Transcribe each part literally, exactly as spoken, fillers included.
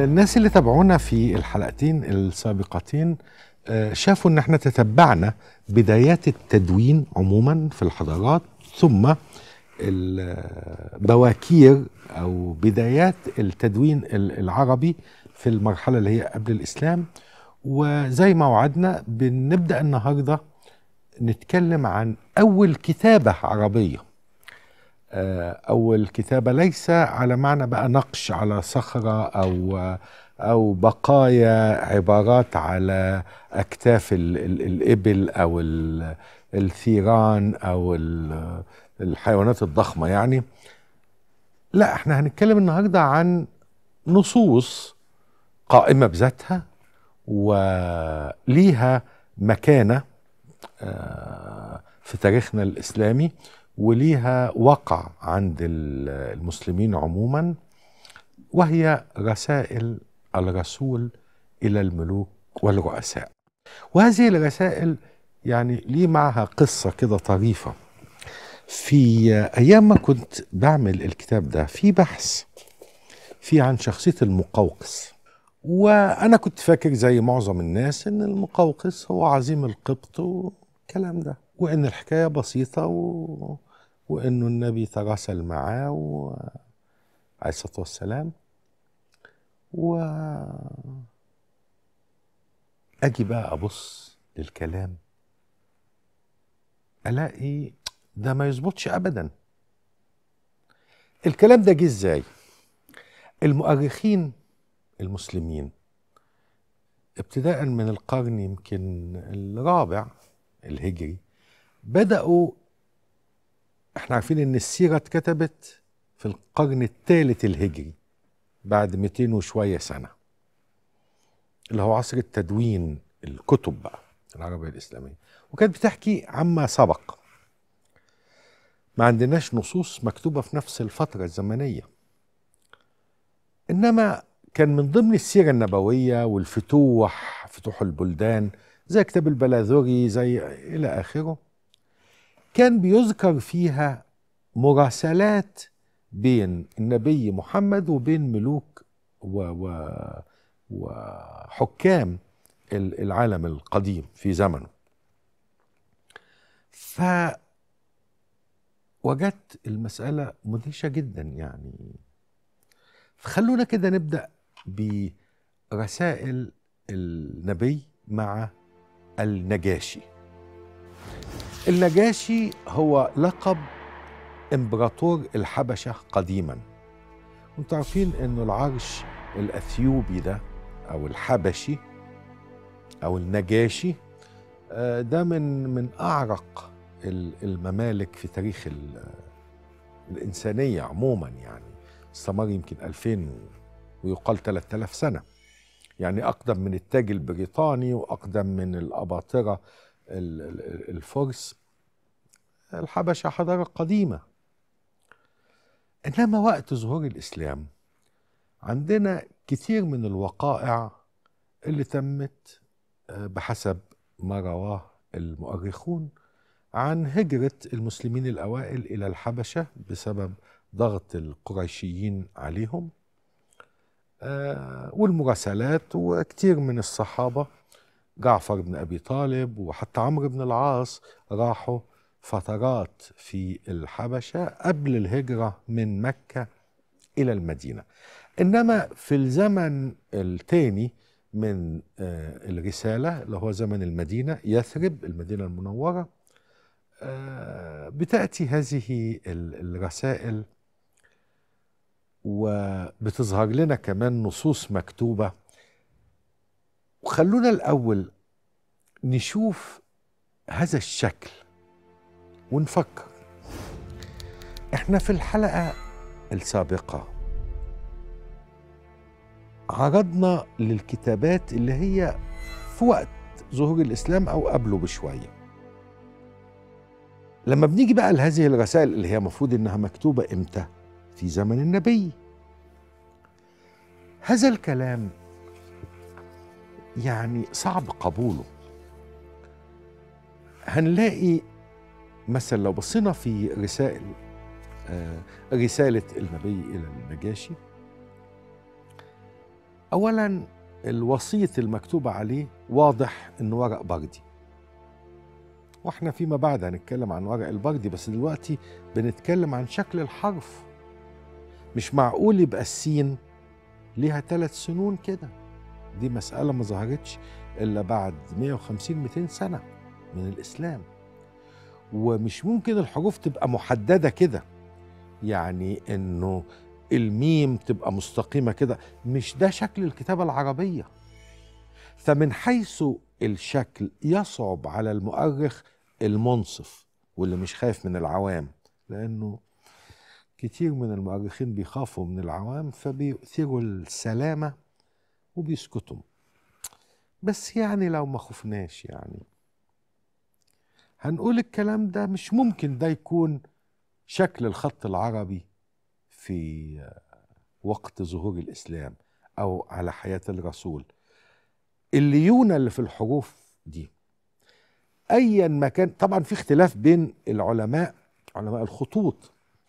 الناس اللي تابعونا في الحلقتين السابقتين شافوا ان احنا تتبعنا بدايات التدوين عموما في الحضارات، ثم البواكير او بدايات التدوين العربي في المرحلة اللي هي قبل الاسلام. وزي ما وعدنا بنبدأ النهاردة نتكلم عن اول كتابة عربية، أول كتابة ليس على معنى بقى نقش على صخرة أو أو بقايا عبارات على أكتاف ال ال الإبل أو الثيران أو الحيوانات الضخمة يعني. لا، احنا هنتكلم النهاردة عن نصوص قائمة بذاتها وليها مكانة في تاريخنا الإسلامي وليها وقع عند المسلمين عموما، وهي رسائل الرسول إلى الملوك والرؤساء. وهذه الرسائل يعني لي معها قصة كده طريفة. في أيام ما كنت بعمل الكتاب ده في بحث في عن شخصية المقوقس، وأنا كنت فاكر زي معظم الناس إن المقوقس هو عظيم القبط والكلام ده، وإن الحكاية بسيطة و... وإنه النبي تراسل معاه و... عليه الصلاة والسلام. و أجي بقى أبص للكلام ألاقي ده ما يظبطش أبدا. الكلام ده جه إزاي؟ المؤرخين المسلمين ابتداء من القرن يمكن الرابع الهجري بدأوا، احنا عارفين ان السيرة اتكتبت في القرن الثالث الهجري بعد مئتين وشوية سنة، اللي هو عصر التدوين، الكتب بقى العربية الإسلامية، وكانت بتحكي عما سبق. ما عندناش نصوص مكتوبة في نفس الفترة الزمنية، إنما كان من ضمن السيرة النبوية والفتوح، فتوح البلدان زي كتاب البلاذري زي إلى آخره، كان بيذكر فيها مراسلات بين النبي محمد وبين ملوك و و وحكام العالم القديم في زمنه. فوجدت المسألة مدهشة جدا يعني. فخلونا كده نبدأ برسائل النبي مع النجاشي. النجاشي هو لقب امبراطور الحبشة قديما. وانتم عارفين انه العرش الاثيوبي ده او الحبشي او النجاشي ده من من اعرق الممالك في تاريخ الانسانية عموما، يعني استمر يمكن ألفين ويقال ثلاثة آلاف سنة، يعني اقدم من التاج البريطاني واقدم من الاباطرة الفرس. الحبشة حضارة قديمة. إنما وقت ظهور الإسلام عندنا كثير من الوقائع اللي تمت بحسب ما رواه المؤرخون عن هجرة المسلمين الأوائل إلى الحبشة بسبب ضغط القريشيين عليهم والمراسلات. وكثير من الصحابة، جعفر بن أبي طالب وحتى عمرو بن العاص، راحوا فترات في الحبشة قبل الهجرة من مكة إلى المدينة. إنما في الزمن الثاني من الرسالة اللي هو زمن المدينة، يثرب المدينة المنورة، بتأتي هذه الرسائل وبتظهر لنا كمان نصوص مكتوبة. وخلونا الأول نشوف هذا الشكل ونفكر. احنا في الحلقة السابقة عرضنا للكتابات اللي هي في وقت ظهور الإسلام أو قبله بشوية. لما بنيجي بقى لهذه الرسائل اللي هي مفروض إنها مكتوبة إمتى؟ في زمن النبي. هذا الكلام يعني صعب قبوله. هنلاقي مثلا لو بصينا في رسائل آه رسالة النبي إلى النجاشي، أولا الوسيط المكتوب عليه واضح إنه ورق بردي، واحنا فيما بعد هنتكلم عن ورق البردي، بس دلوقتي بنتكلم عن شكل الحرف. مش معقول يبقى السين ليها ثلاث سنون كده، دي مسألة ما ظهرتش إلا بعد مئة وخمسين مئتين سنة من الإسلام. ومش ممكن الحروف تبقى محددة كده، يعني إنه الميم تبقى مستقيمة كده، مش ده شكل الكتابة العربية. فمن حيث الشكل يصعب على المؤرخ المنصف واللي مش خايف من العوام، لأنه كتير من المؤرخين بيخافوا من العوام فبيؤثروا السلامة وبيسكتوا. بس يعني لو ما خفناش يعني هنقول الكلام ده مش ممكن ده يكون شكل الخط العربي في وقت ظهور الإسلام أو على حياة الرسول. الليونة اللي في الحروف دي أيا ما كان، طبعا في اختلاف بين العلماء علماء الخطوط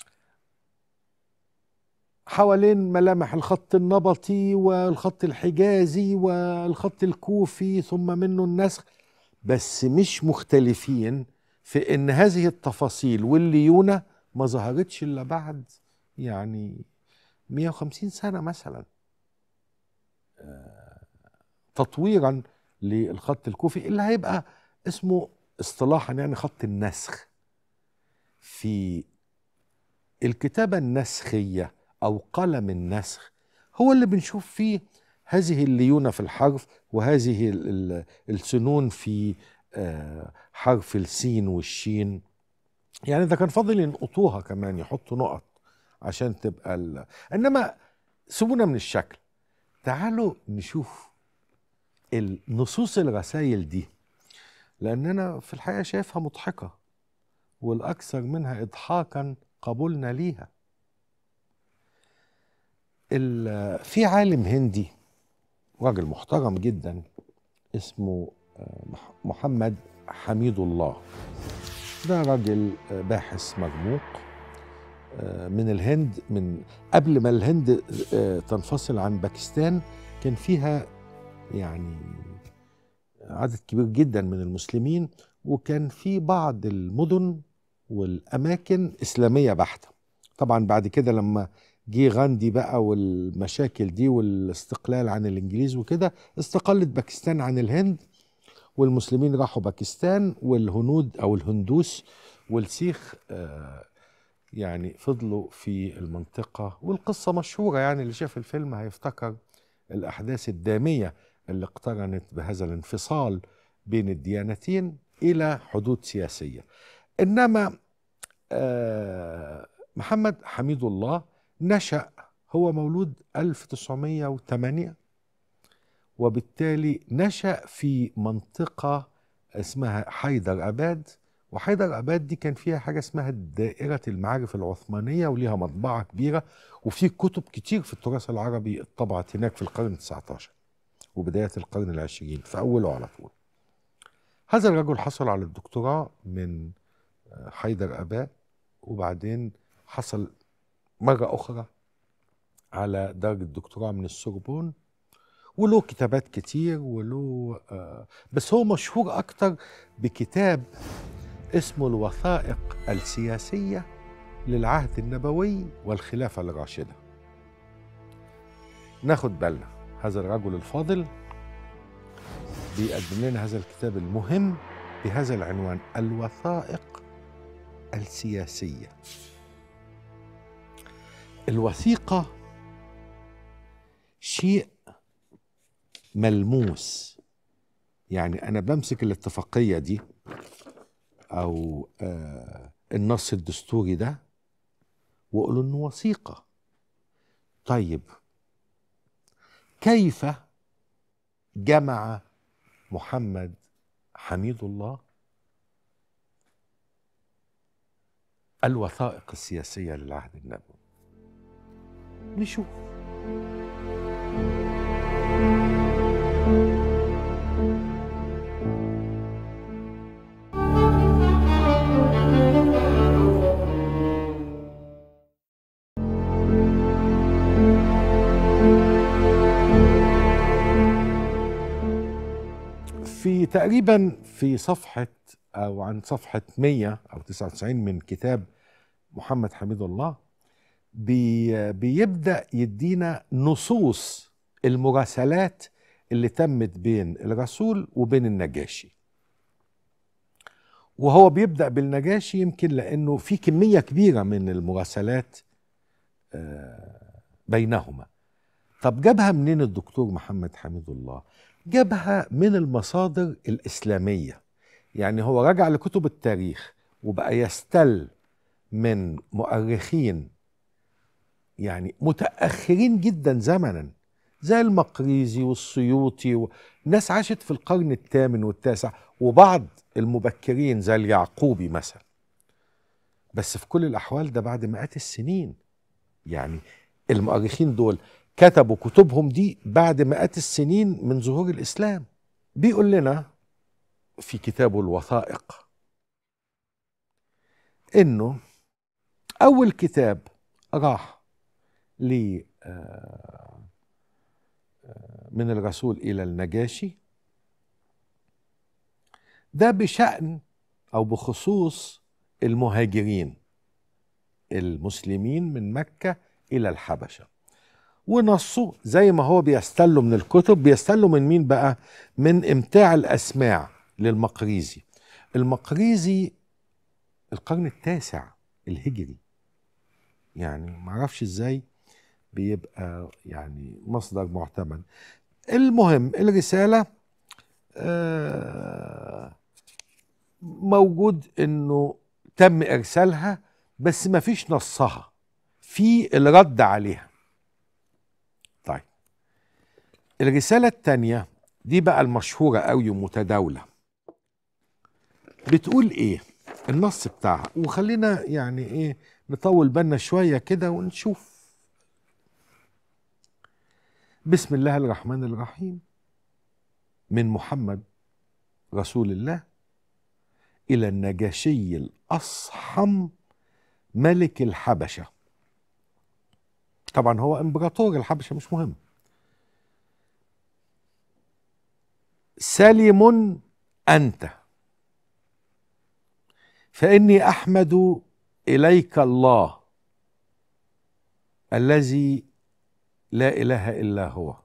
حوالين ملامح الخط النبطي والخط الحجازي والخط الكوفي ثم منه النسخ، بس مش مختلفين في ان هذه التفاصيل والليونة ما ظهرتش الا بعد يعني مئة وخمسين سنة مثلا تطويرا للخط الكوفي اللي هيبقى اسمه اصطلاحا يعني خط النسخ. في الكتابة النسخية أو قلم النسخ هو اللي بنشوف فيه هذه الليونة في الحرف وهذه السنون في حرف السين والشين. يعني إذا كان فاضل ينقطوها كمان، يحطوا نقط عشان تبقى ال... إنما سيبونا من الشكل، تعالوا نشوف النصوص الرسائل دي، لأن أنا في الحقيقة شايفها مضحكة والأكثر منها إضحاكا قبولنا ليها. في عالم هندي راجل محترم جدا اسمه محمد حميد الله، ده راجل باحث مرموق من الهند، من قبل ما الهند تنفصل عن باكستان كان فيها يعني عدد كبير جدا من المسلمين، وكان في بعض المدن والأماكن إسلامية بحتة. طبعا بعد كده لما جه غاندي بقى والمشاكل دي والاستقلال عن الإنجليز وكده، استقلت باكستان عن الهند والمسلمين راحوا باكستان، والهنود أو الهندوس والسيخ آه يعني فضلوا في المنطقة. والقصة مشهورة، يعني اللي شاف الفيلم هيفتكر الأحداث الدامية اللي اقترنت بهذا الانفصال بين الديانتين إلى حدود سياسية. إنما آه محمد حميد الله نشأ، هو مولود ألف وتسعمئة وثمانية، وبالتالي نشأ في منطقة اسمها حيدر أباد. وحيدر أباد دي كان فيها حاجة اسمها دائرة المعارف العثمانية، وليها مطبعة كبيرة وفي كتب كتير في التراث العربي اتطبعت هناك في القرن التاسع عشر وبداية القرن العشرين في أوله على طول. هذا الرجل حصل على الدكتوراه من حيدر أباد، وبعدين حصل مرة أخرى على درجة دكتوراه من السوربون، وله كتابات كتير وله آه بس هو مشهور أكتر بكتاب اسمه الوثائق السياسية للعهد النبوي والخلافة الراشدة. ناخد بالنا، هذا الرجل الفاضل بيقدم لنا هذا الكتاب المهم بهذا العنوان، الوثائق السياسية. الوثيقة شيء ملموس، يعني أنا بمسك الاتفاقية دي أو آه النص الدستوري ده وأقول إنه وثيقة. طيب كيف جمع محمد حميد الله الوثائق السياسية للعهد النبوي؟ نشوف. وتقريبا في صفحة أو عن صفحة مية أو تسعة وتسعين من كتاب محمد حميد الله بي بيبدأ يدينا نصوص المراسلات اللي تمت بين الرسول وبين النجاشي. وهو بيبدأ بالنجاشي يمكن لأنه في كمية كبيرة من المراسلات بينهما. طب جابها منين الدكتور محمد حميد الله؟ جابها من المصادر الإسلامية. يعني هو رجع لكتب التاريخ وبقى يستل من مؤرخين يعني متأخرين جدا زمنا زي المقريزي والسيوطي، وناس عاشت في القرن الثامن والتاسع، وبعض المبكرين زي اليعقوبي مثلا. بس في كل الأحوال ده بعد مئات السنين. يعني المؤرخين دول كتبوا كتبهم دي بعد مئات السنين من ظهور الإسلام. بيقول لنا في كتابه الوثائق إنه أول كتاب راح لي من الرسول إلى النجاشي ده بشأن أو بخصوص المهاجرين المسلمين من مكة إلى الحبشة، ونصه زي ما هو بيستلوا من الكتب. بيستلوا من مين بقى؟ من إمتاع الأسماع للمقريزي. المقريزي القرن التاسع الهجري، يعني معرفش ازاي بيبقى يعني مصدر معتمد. المهم الرسالة آه موجود انه تم ارسالها بس ما فيش نصها، في الرد عليها. طيب الرسالة التانية دي بقى المشهورة قوي ومتداولة، بتقول ايه النص بتاعها؟ وخلينا يعني ايه نطول بالنا شوية كده ونشوف. بسم الله الرحمن الرحيم. من محمد رسول الله إلى النجاشي الأصحم ملك الحبشة. طبعا هو إمبراطور الحبشة مش مهم. سالم أنت، فإني أحمد إليك الله الذي لا إله إلا هو،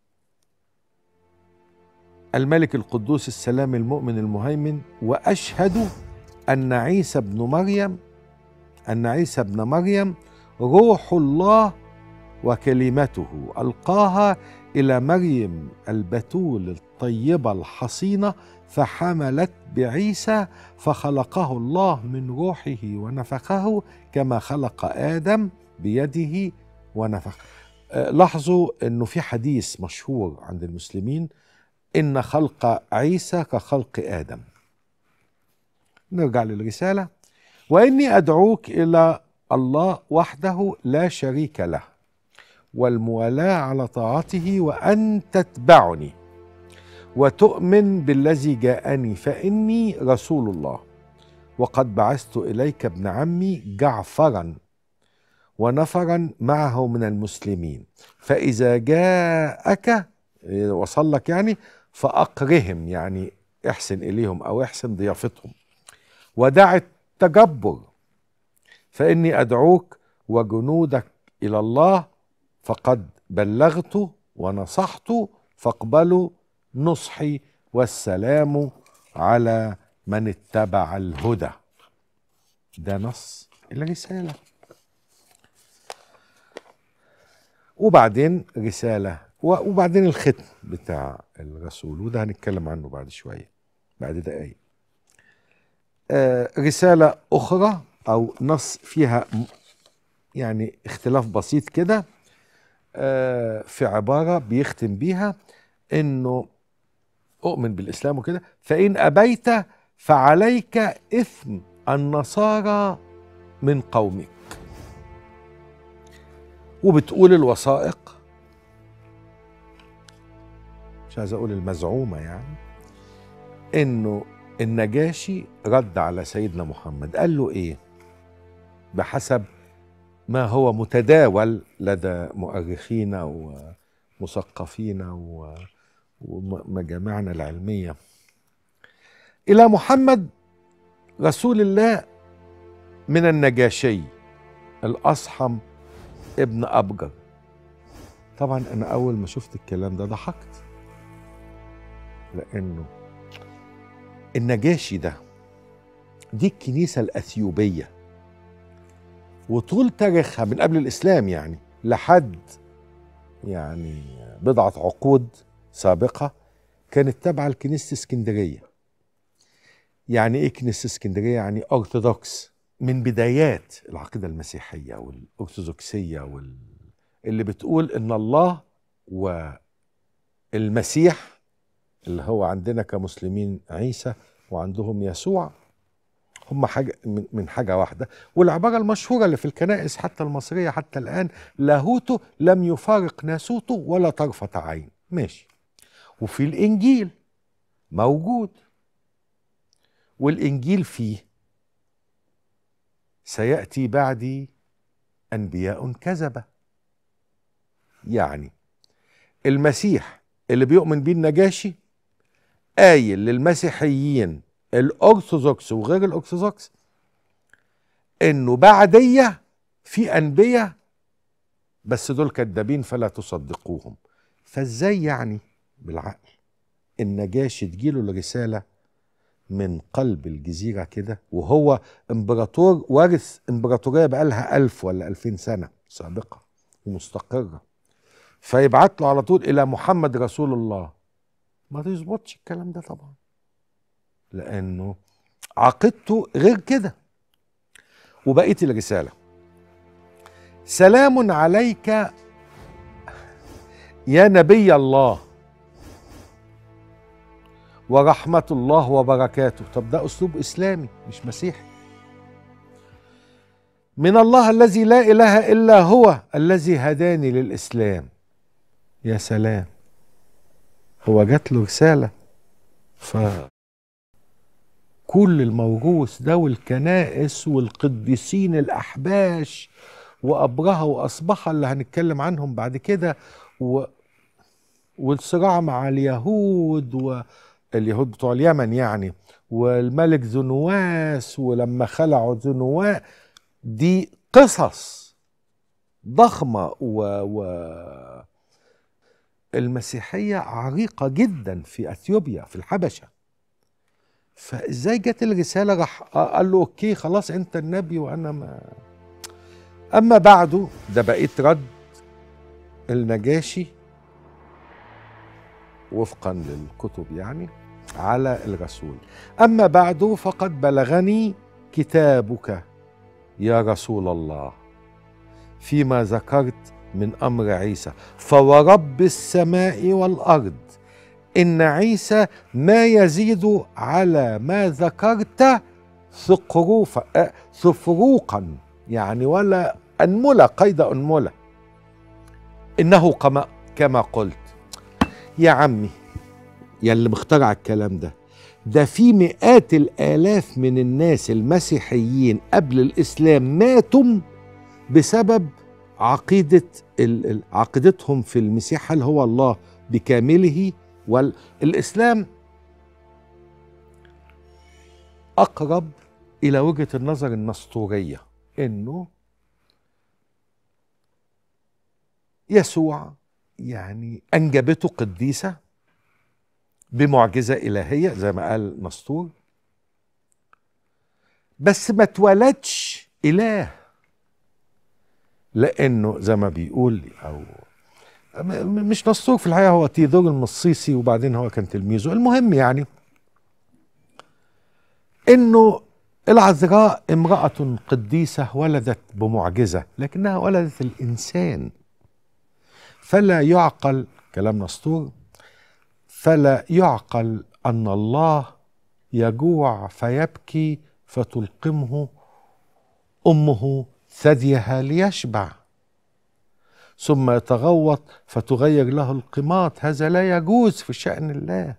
الملك القدوس السلام المؤمن المهيمن، وأشهد أن عيسى ابن مريم أن عيسى ابن مريم روح الله وكلمته ألقاها إلى مريم البتول الطيبة الحصينة، فحملت بعيسى فخلقه الله من روحه ونفخه كما خلق آدم بيده ونفخ. لاحظوا أنه في حديث مشهور عند المسلمين إن خلق عيسى كخلق آدم. نرجع للرسالة. وإني أدعوك إلى الله وحده لا شريك له، والموالاة على طاعته، وأن تتبعني وتؤمن بالذي جاءني، فإني رسول الله، وقد بعثت إليك ابن عمي جعفرا ونفرا معه من المسلمين، فإذا جاءك وصل لك يعني فأقرهم، يعني احسن إليهم أو احسن ضيافتهم، ودع التجبر، فإني أدعوك وجنودك إلى الله، فقد بلغت ونصحت، فاقبلوا نصحي، والسلام على من اتبع الهدى. ده نص الرسالة. وبعدين رسالة وبعدين الختم بتاع الرسول، وده هنتكلم عنه بعد شوية بعد دقايق. آه رسالة أخرى أو نص فيها يعني اختلاف بسيط كده آه في عبارة بيختم بيها إنه أؤمن بالإسلام وكده، فإن أبيت فعليك إثم النصارى من قومك. وبتقول الوثائق، مش عايز أقول المزعومة يعني، إنه النجاشي رد على سيدنا محمد قال له إيه بحسب ما هو متداول لدى مؤرخين ومثقفين ومجامعنا العلمية. إلى محمد رسول الله من النجاشي الأصحم ابن أبجر. طبعا أنا أول ما شفت الكلام ده ضحكت، لأنه النجاشي ده دي الكنيسة الأثيوبية، وطول تاريخها من قبل الإسلام يعني لحد يعني بضعة عقود سابقة كانت تابعة لكنيسة اسكندرية. يعني إيه كنيسة اسكندرية؟ يعني أرثوذكس من بدايات العقيدة المسيحية والأرثوذكسية وال... اللي بتقول إن الله والمسيح اللي هو عندنا كمسلمين عيسى وعندهم يسوع هم حاجة من حاجة واحدة. والعبارة المشهورة اللي في الكنائس حتى المصرية حتى الآن، لاهوته لم يفارق ناسوته ولا طرفة عين. ماشي. وفي الإنجيل موجود، والإنجيل فيه سيأتي بعدي أنبياء كذبة. يعني المسيح اللي بيؤمن بيه النجاشي قايل للمسيحيين الأرثوذكس وغير الأرثوذكس إنه بعدية في أنبياء بس دول كذابين فلا تصدقوهم. فإزاي يعني بالعقل النجاشي تجيله الرسالة من قلب الجزيرة كده، وهو امبراطور وارث امبراطورية بقالها ألف ولا ألفين سنة سابقة ومستقرة، فيبعت له على طول إلى محمد رسول الله؟ ما يظبطش الكلام ده طبعا، لأنه عقيدته غير كده. وبقية الرسالة: سلام عليك يا نبي الله ورحمة الله وبركاته. طب ده أسلوب إسلامي مش مسيحي. من الله الذي لا إله إلا هو الذي هداني للإسلام. يا سلام، هو جات له رسالة. فكل الموروث ده والكنائس والقديسين الأحباش وأبرهة وأصبحة اللي هنتكلم عنهم بعد كده، و... والصراع مع اليهود واليهود بتوع اليمن يعني، والملك ذو نواس ولما خلعوا ذو نواس، دي قصص ضخمة. و... و... المسيحية عريقة جدا في أثيوبيا في الحبشة. فإزاي جت الرسالة؟ راح قال له أوكي خلاص أنت النبي وأنا ما. أما بعده، ده بقيت رد النجاشي وفقا للكتب يعني على الرسول: أما بعد فقد بلغني كتابك يا رسول الله فيما ذكرت من أمر عيسى، فورب السماء والأرض إن عيسى ما يزيد على ما ذكرت ثقروفا ثفروقا، يعني ولا أنملة، قيد أنملة، إنه كما كما قلت. يا عمي يا اللي مخترع الكلام ده، ده في مئات الآلاف من الناس المسيحيين قبل الإسلام ماتوا بسبب عقيدة عقيدتهم في المسيح هل هو الله بكامله. والإسلام أقرب إلى وجهة النظر النسطورية، إنه يسوع يعني أنجبته قديسة بمعجزة إلهية زي ما قال نسطور، بس ما اتولدش إله، لأنه زي ما بيقول أو مش نسطور في الحقيقة، هو تيودور المصيصي وبعدين هو كان تلميذه. المهم يعني إنه العذراء امرأة قديسة ولدت بمعجزة، لكنها ولدت الإنسان. فلا يعقل كلام نسطور، فلا يعقل أن الله يجوع فيبكي فتلقمه أمه ثديها ليشبع، ثم يتغوط فتغير له القماط. هذا لا يجوز في شأن الله.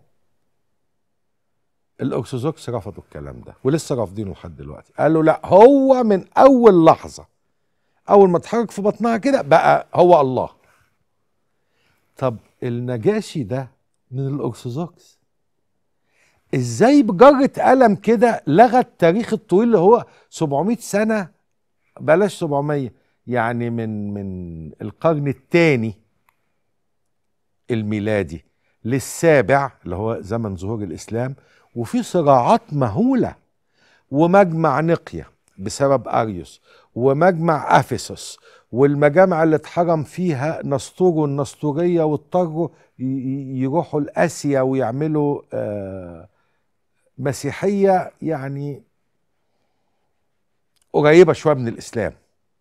الأرثوذكس رفضوا الكلام ده ولسه رافضينه لحد دلوقتي. قالوا لا، هو من أول لحظة أول ما اتحرك في بطنها كده بقى هو الله. طب النجاشي ده من الأرثوذكس، ازاي بجرة قلم كده لغى التاريخ الطويل اللي هو سبعمائة سنة، بلاش سبعمائة، يعني من من القرن الثاني الميلادي للسابع اللي هو زمن ظهور الإسلام، وفي صراعات مهولة، ومجمع نقيا بسبب أريوس، ومجمع أفسس، والمجامع اللي اتحرم فيها نسطور والنسطورية، واضطروا يروحوا لآسيا ويعملوا آه مسيحية يعني قريبة شوية من الإسلام،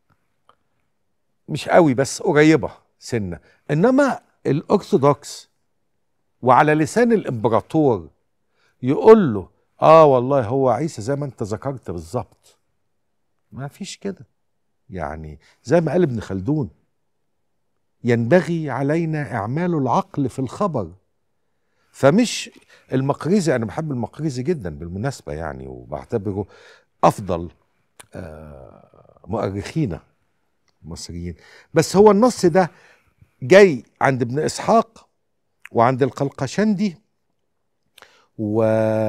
مش قوي بس قريبة سنة. إنما الأرثوذكس وعلى لسان الإمبراطور يقول له آه والله هو عيسى زي ما أنت ذكرت بالظبط، ما فيش كده. يعني زي ما قال ابن خلدون، ينبغي علينا إعمال العقل في الخبر. فمش المقريزي، أنا بحب المقريزي جدا بالمناسبة يعني، وبعتبره أفضل آه مؤرخين مصريين، بس هو النص ده جاي عند ابن إسحاق وعند القلقشندي و...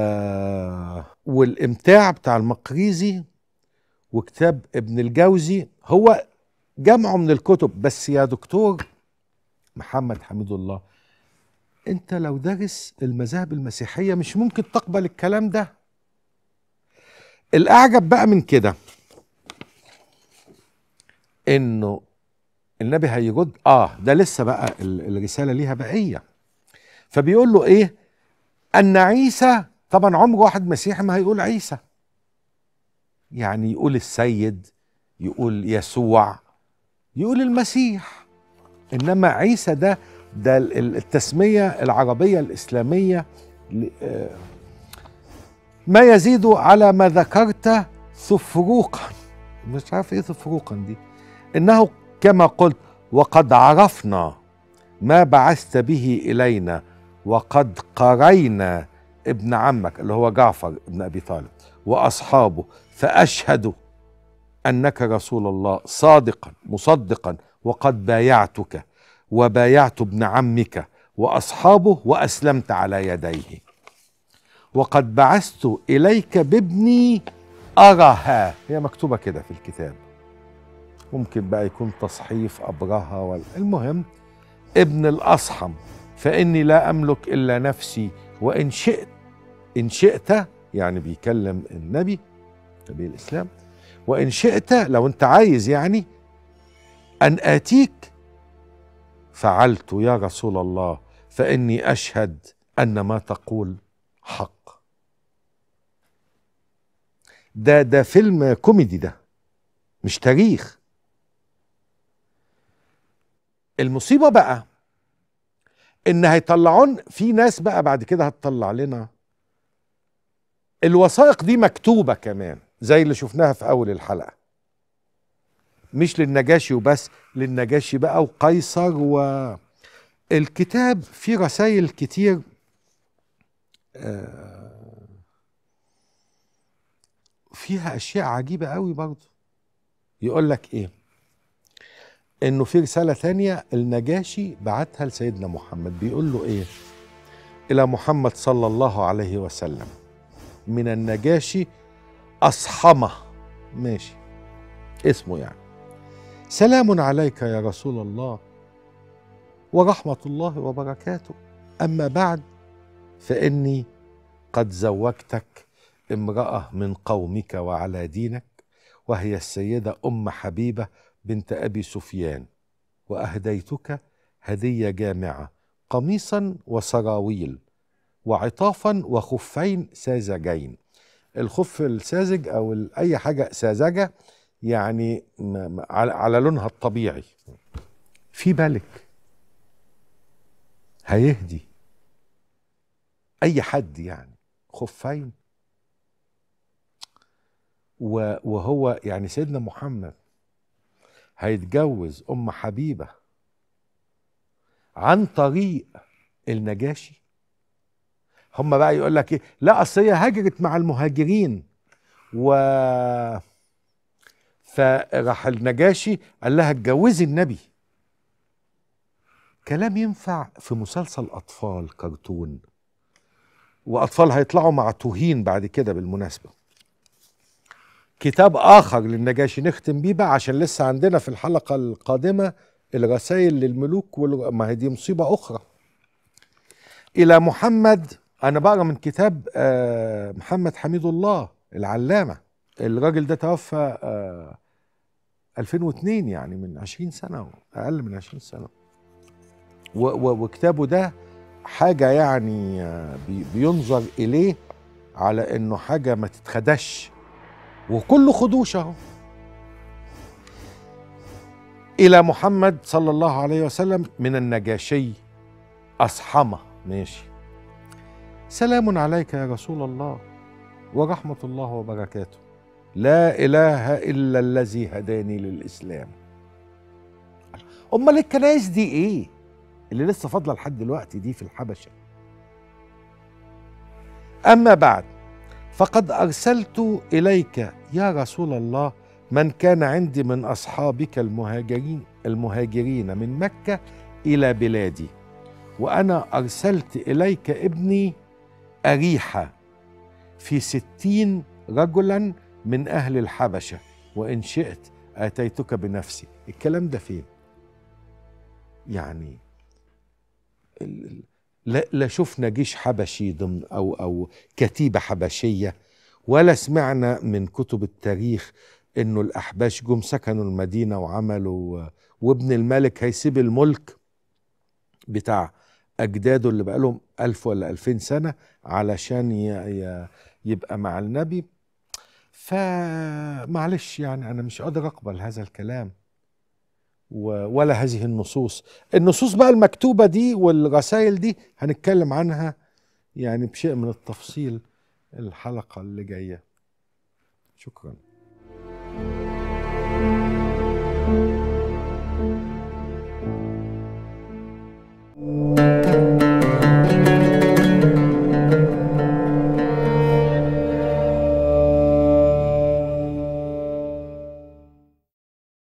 والإمتاع بتاع المقريزي وكتاب ابن الجوزي، هو جمعه من الكتب. بس يا دكتور محمد حميد الله، انت لو دارس المذاهب المسيحية مش ممكن تقبل الكلام ده. الأعجب بقى من كده انه النبي هيرد، اه ده لسه بقى الرسالة ليها بقية. فبيقول له ايه؟ ان عيسى، طبعا عمر واحد مسيحي ما هيقول عيسى، يعني يقول السيد، يقول يسوع، يقول المسيح. انما عيسى ده ده التسمية العربية الإسلامية ما يزيد على ما ذكرت ثفروقا، مش عارف ايه ثفروقا دي، انه كما قلت وقد عرفنا ما بعثت به الينا وقد قرينا ابن عمك اللي هو جعفر ابن ابي طالب واصحابه، فاشهد انك رسول الله صادقا مصدقا، وقد بايعتك وبايعت ابن عمك واصحابه واسلمت على يديه، وقد بعثت اليك بابني ارها، هي مكتوبه كده في الكتاب، ممكن بقى يكون تصحيف ابرهه ولا المهم، ابن الاصحم، فاني لا املك الا نفسي، وان شئت، ان شئت يعني بيكلم النبي نبي الاسلام، وان شئت لو انت عايز يعني ان اتيك فعلت يا رسول الله، فاني اشهد ان ما تقول حق. ده ده فيلم كوميدي، ده مش تاريخ. المصيبة بقى ان هيطلعون في ناس بقى بعد كده هتطلع لنا الوثائق دي مكتوبة كمان زي اللي شفناها في اول الحلقة، مش للنجاشي وبس، للنجاشي بقى وقيصر، والكتاب فيه رسائل كتير فيها اشياء عجيبة قوي برضو. يقول لك ايه؟ انه في رسالة تانية النجاشي بعتها لسيدنا محمد، بيقول له ايه؟ الى محمد صلى الله عليه وسلم من النجاشي اصحمه، ماشي اسمه يعني، سلام عليك يا رسول الله ورحمة الله وبركاته، اما بعد فاني قد زوجتك امرأة من قومك وعلى دينك، وهي السيدة ام حبيبة بنت ابي سفيان، واهديتك هدية جامعة، قميصا وسراويل وعطافا وخفين ساذجين. الخف الساذج او اي حاجة ساذجة يعني على لونها الطبيعي، في بالك هيهدي اي حد يعني خفين؟ وهو يعني سيدنا محمد هيتجوز ام حبيبة عن طريق النجاشي؟ هم بقى يقول لك ايه؟ لا اصل هي هاجرت مع المهاجرين، و فراح النجاشي قال لها اتجوزي النبي. كلام ينفع في مسلسل اطفال كرتون وأطفال هيطلعوا مع توهين بعد كده بالمناسبة. كتاب آخر للنجاشي نختم بيه بقى، عشان لسه عندنا في الحلقة القادمة الرسائل للملوك والر... ما هي دي مصيبة أخرى. إلى محمد، أنا بقرأ من كتاب آه محمد حميد الله العلامة. الراجل ده توفى آه ألفين واثنين، يعني من عشرين سنة، أقل من عشرين سنة. و... و... وكتابه ده حاجة يعني آه بي... بينظر إليه على إنه حاجة ما تتخدش، وكله خدوش اهو. إلى محمد صلى الله عليه وسلم من النجاشي أصحمة. ماشي. سلام عليك يا رسول الله ورحمة الله وبركاته، لا إله إلا الذي هداني للإسلام. أمال الكنائس دي إيه اللي لسه فاضلة لحد دلوقتي دي في الحبشة؟ أما بعد، فقد أرسلت إليك يا رسول الله من كان عندي من أصحابك المهاجرين المهاجرين من مكة إلى بلادي، وأنا أرسلت إليك ابني أريحة في ستين رجلا من أهل الحبشة، وإن شئت آتيتك بنفسي. الكلام ده فين؟ يعني لا, لا شفنا جيش حبشي ضمن أو, أو كتيبة حبشية، ولا سمعنا من كتب التاريخ إنه الأحباش جم سكنوا المدينة وعملوا، وابن الملك هيسيب الملك بتاع أجداده اللي بقالهم ألف ولا ألفين سنة علشان يبقى مع النبي. فمعلش يعني أنا مش قادر أقبل هذا الكلام ولا هذه النصوص. النصوص بقى المكتوبة دي والرسائل دي هنتكلم عنها يعني بشيء من التفصيل الحلقة اللي جاية. شكرا.